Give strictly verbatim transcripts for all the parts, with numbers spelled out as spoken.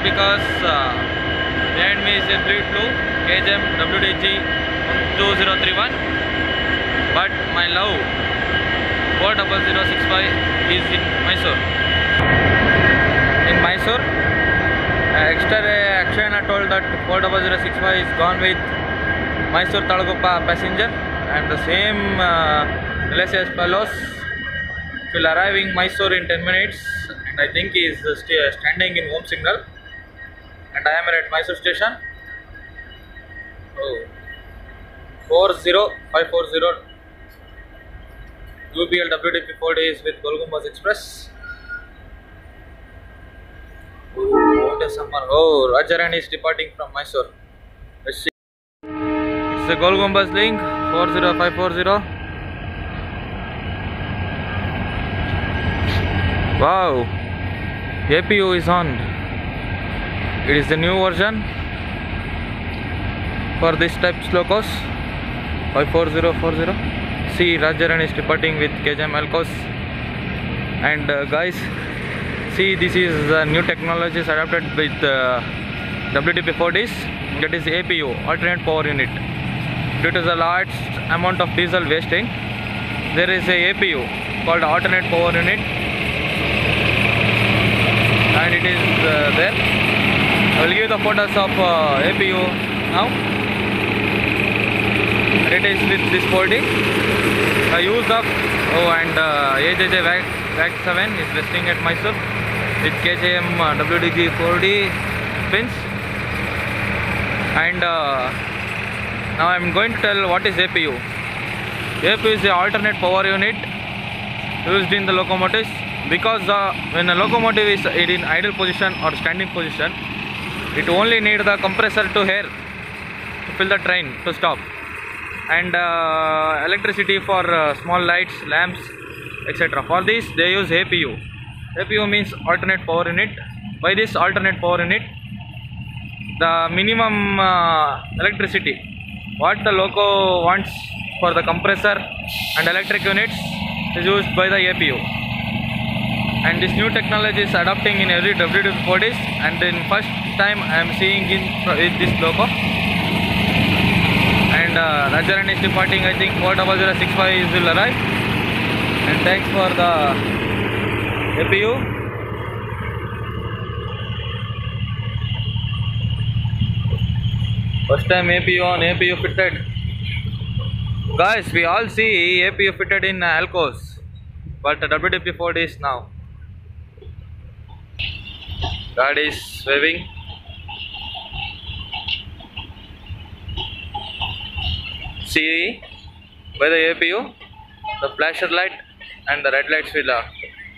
because uh, behind me is a bleed blue K J M W D P two zero three one, but my love four zero zero six five is in Mysore. In Mysore, uh, extra Akshayana told that four zero zero six five is gone with Mysore Talaguppa passenger, and the same uh, L S S fellows will arrive in Mysore in ten minutes, and I think he is uh, st standing in home signal, and I am at Mysore station. Oh, four zero five four zero U B L W D P four days with Golgumbaz Express. Oh, what a summer. Oh, Rajarani is departing from Mysore. Let's see. It's the Golgumbaz link four zero five four zero. Wow, A P U is on. It is the new version for this type's locos five four zero four zero. See, Rajarani is departing with K J M Alcos. And uh, guys, see, this is uh, new technologies adapted with uh, W D P four Ds. That is A P U, alternate power unit. Due to the large amount of diesel wasting, there is a A P U called alternate power unit, and it is uh, there. I will give the photos of uh, A P U now. And it is with this folding. The use of oh, and uh, A J J W D P seven is resting at Mysore with K J M uh, W D P four D pins. And uh, now I am going to tell what is A P U. A P U is the alternate power unit used in the locomotives, because uh, when a locomotive is in idle position or standing position, it only needs the compressor to air to fill the train to stop, and uh, electricity for uh, small lights, lamps, et cetera. For this they use A P U. A P U means alternate power unit. By this alternate power unit, the minimum uh, electricity what the loco wants for the compressor and electric units is used by the A P U. And this new technology is adopting in every W D P four Ds, and then first time I am seeing in with this loco. And uh, Rajarani is departing. I think four zero zero six five will arrive. And thanks for the A P U. First time A P U on, A P U fitted. Guys, we all see A P U fitted in uh, Alcos, but W D P four Ds now. God is waving. See, by the A P U, the flasher light and the red lights will uh,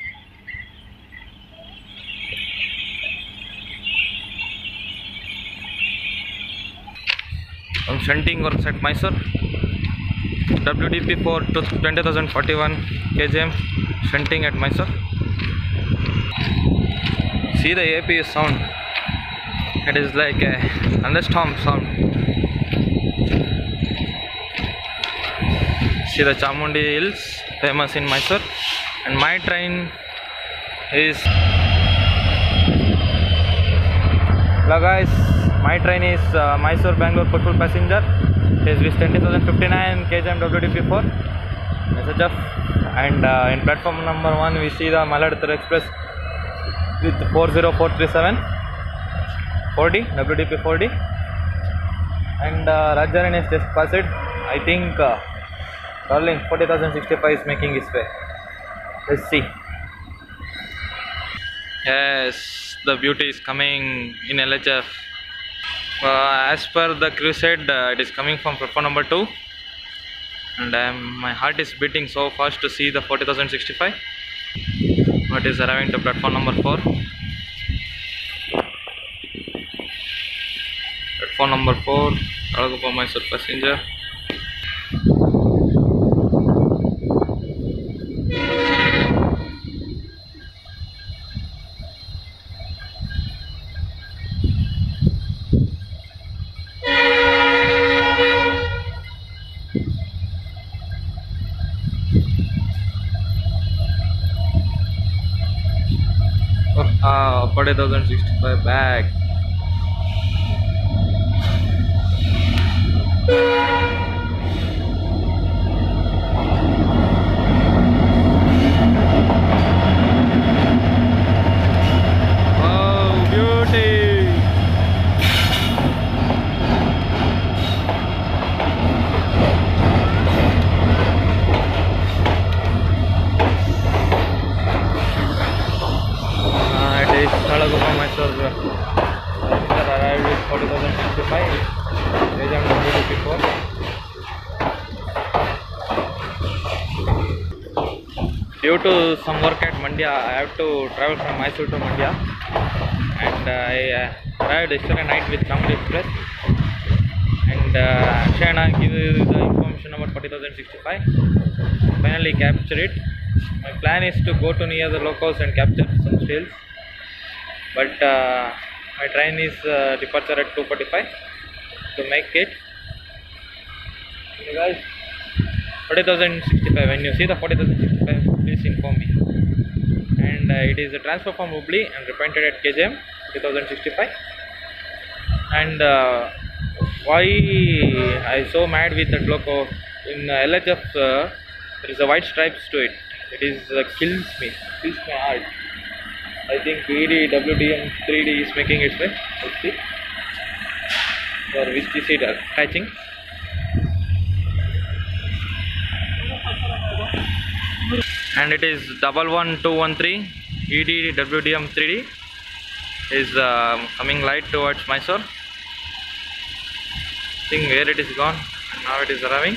some shunting works at Mysore. W D P for twenty forty-one K J M shunting at Mysore. See the A P U sound. It is like a thunderstorm sound. See the Chamundi Hills, famous in Mysore. And my train is. Hello guys, my train is uh, Mysore Bangalore Football passenger. It is with twenty fifty-nine K J M W D P four S H F. And uh, in platform number one we see the Maladithar Express with four zero four three seven four D W D P four D, and uh, Rajarani is just passed. I think uh, Darling forty thousand sixty-five is making his way. Let's see. Yes, the beauty is coming in L H F. Uh, as per the crew said, uh, it is coming from platform number two, and um, my heart is beating so fast to see the forty thousand sixty-five. But is arriving to platform number four. Platform number four, Talaguppa Mysore passenger. Uh, forty thousand sixty-five back. Oh, beauty! Uh, it is Thalaguma Mysore. Passenger arrived with forty thousand sixty-five. Agent W D P four. Due to some work at Mandya, I have to travel from Mysore to Mandya, and uh, I uh, arrived yesterday night with Chamudi Express. And uh, Shana give you the information about forty thousand sixty-five. Finally captured it. My plan is to go to near the locals and capture some stills, but uh, my train is uh, departure at two forty-five to make it. Okay guys, forty thousand sixty-five. When you see the forty thousand sixty-five, please inform me. And uh, it is a transfer from Hubli and repainted at K J M forty thousand sixty-five. And uh, why I so mad with that loco? In uh, L H F uh, there is a white stripes to it. It is uh, kills me, kills my heart. I think B D W D M three D is making its way. Let's see. For whiskey seed attaching. And it is double one two one three E D W D M three D is uh, coming light towards Mysore. Think where it is gone. Now it is arriving.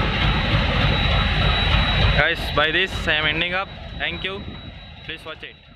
Guys, by this I am ending up. Thank you. Please watch it.